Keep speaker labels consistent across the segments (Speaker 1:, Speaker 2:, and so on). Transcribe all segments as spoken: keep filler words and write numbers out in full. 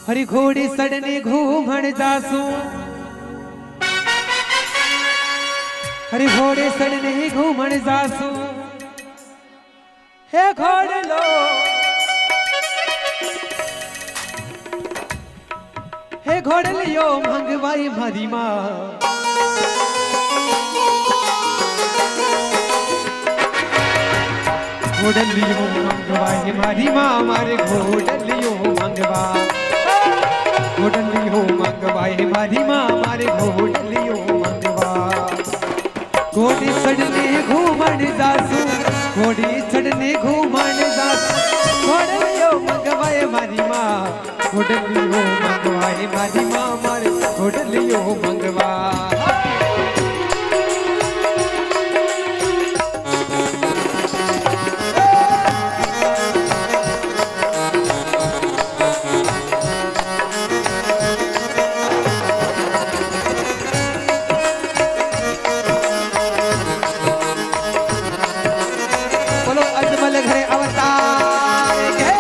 Speaker 1: हरी घोड़ी सड़ने घूमण जासू, हरी घोड़े सड़ने घूमण जासू। हे घोड़ लो हे घोड़ लियो मंगवाई मारी माँ, घोड़ लियो मंगवाई मारी माँ, मारे घोड़ लियो मंगवा, घोड़ लियो मंगवाई मारी माँ, मारे घोड़ लियो मंगवा। घोड़ी चढ़ने घूमण जासू, घोड़ी चढ़ने घूमण जासू, घोड़ लियो मंगवाई मारी माँ, घोड़ लियो मंगवाई मारी माँ, मारे घोड़ लियो मंगवा। घरे अवतार के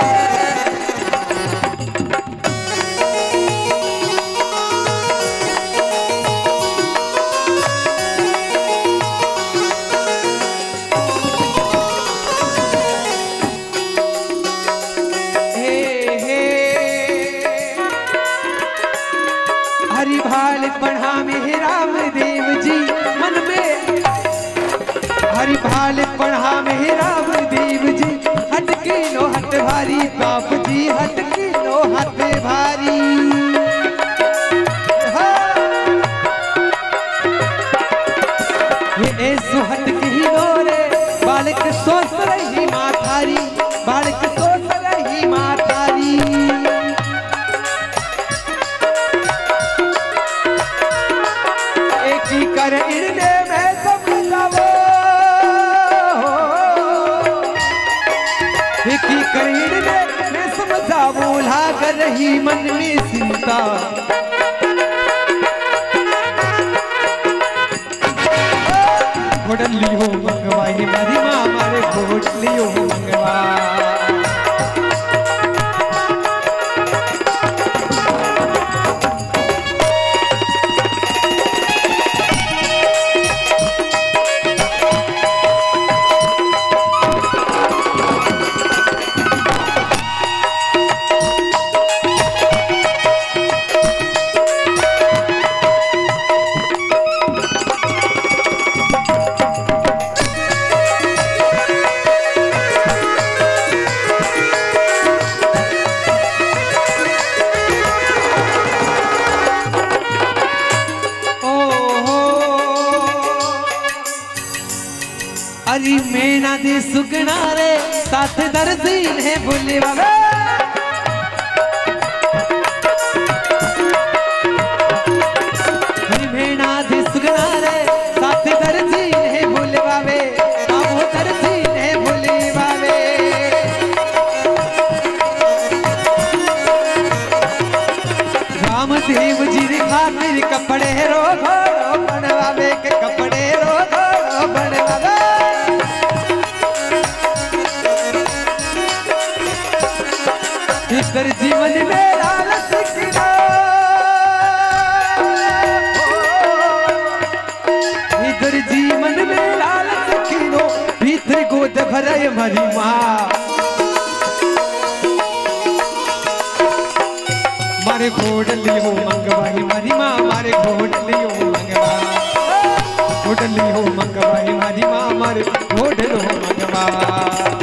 Speaker 1: हे हे हरि भाल पढ़ा में राम देव जी मन में, हरि भाल पढ़ा में राम देव जी, हटकी नो हट भारी बाप जी, हटकी नो हट भारी। ये ऐसो हटकी नो रे बालक सोच रही माँ थारी, बालक सोच रही माँ थारी। एक ही कर इरने में समझावो, की करीड़ ने मैं समझावो लाग रही मन में चिंता। घोड़ लियो मंगवाई मारी माँ, मारे घोड़ लियो मंगवा। हरी मैना दे सुगना रे साथ दर्दी ने बुलवा, हरी मैना दे सुगना रे साथ दर्दी ने बुलवावे, वो दर्दी ने बुलवावे। रामदेव जी रे खातिर कपड़े रो घोड़ो बनवावे, के कपड़े रो घोड़ो बनवावे। इधर जीवन में लालच किनो, इधर जीवन में लालच किनो, भीतर गोद भराए मारी माँ, मारे घोड़ लियो मंगवाई मारी माँ, मारे घोड़ लियो मंगवा, घोड़ लियो मंगवाई मारी माँ, मारे घोड़ लियो मंगवा।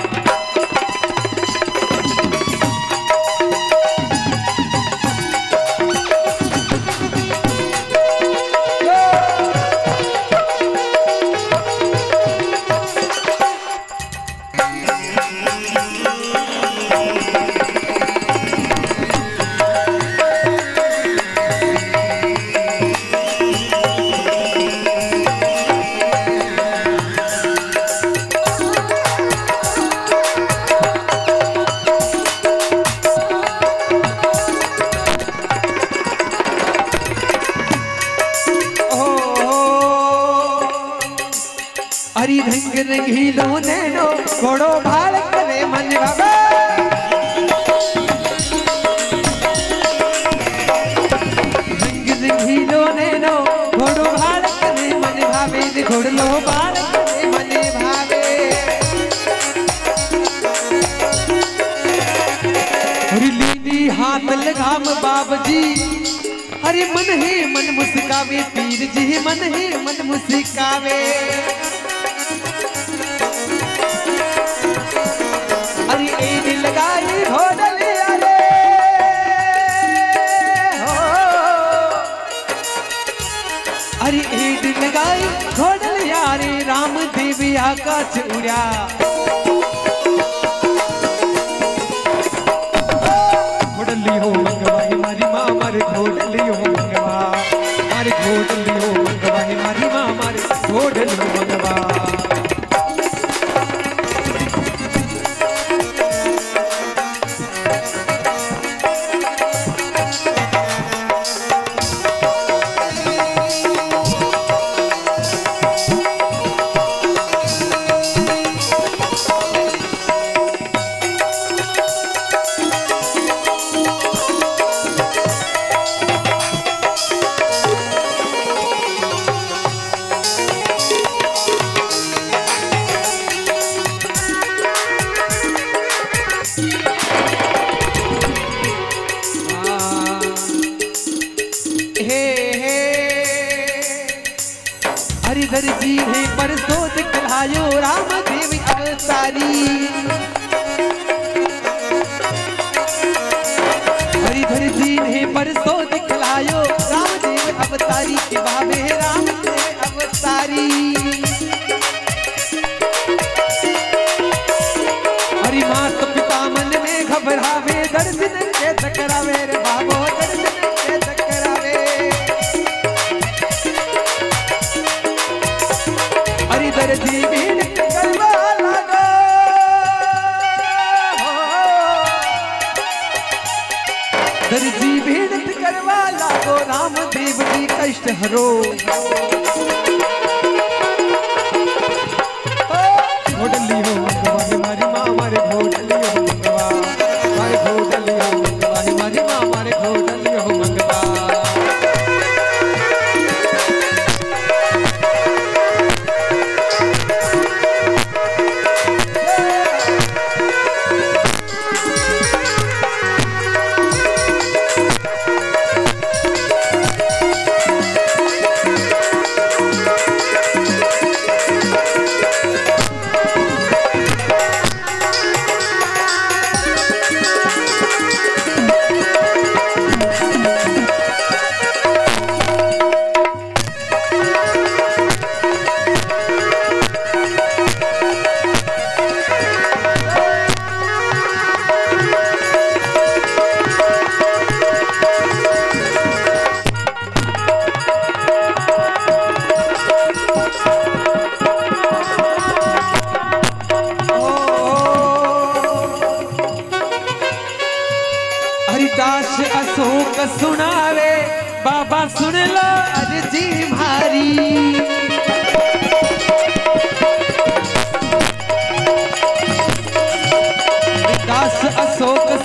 Speaker 1: हरी रंग रंगीलो नैनो घोड़ो भाड़ करे मन बाबा, लीली हाथ लगाम बाब जी, अरे मन है मन मुस्कावे पीर जी, मन है मन मुस्कावे। अरे एडी लगाई घोड़ली अरे हो, अरे एडी लगाई घोड़ली अरे राम देवी आकाश उड़ा। घोड़ली हो मंगवा मारी माँ मारे घोड़ली हो मंगवा, मारे घोड़ली हो मंगवा मारी माँ मारे घोड़ली हो मंगवा। हरिधर जी ने परसों दिखलायो राम देव अवतारी। हरिधर जी ने परसों दिखलायो राम देव अवतारी के बाबे राम देव अवतारी। हरि मात पिता मन में घबरावे दर्शन के टकरावे रे बाबो दर्शन के टकरावे। हरिधर जी भीड़ करवा लगा, हरिधर जी भीड़ करवा लागो राम देव जी कष्ट हरो। घोड़ली हो मंगवा मारी माँ मारे घोड़ली हो मंगवा, मारे घोड़ली हो मंगवा मारी माँ मारे घोड़ली हो मंगवा। हरिदास अशोक सुनावे बाबा सुन लो अर्जी मारी। हरिदास अशोक